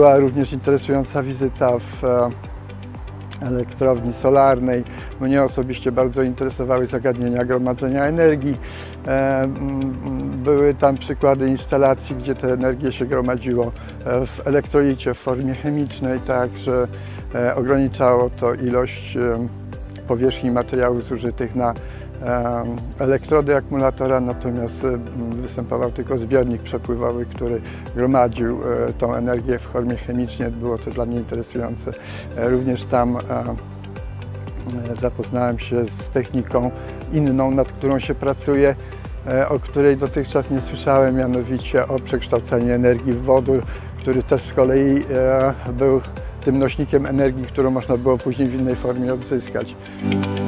Była również interesująca wizyta w elektrowni solarnej. Mnie osobiście bardzo interesowały zagadnienia gromadzenia energii. Były tam przykłady instalacji, gdzie tę energię się gromadziło w elektrolicie w formie chemicznej, tak że ograniczało to ilość powierzchni materiałów zużytych na elektrody akumulatora, natomiast występował tylko zbiornik przepływowy, który gromadził tą energię w formie chemicznej. Było to dla mnie interesujące. Również tam zapoznałem się z techniką inną, nad którą się pracuje, o której dotychczas nie słyszałem, mianowicie o przekształceniu energii w wodór, który też z kolei był tym nośnikiem energii, którą można było później w innej formie odzyskać.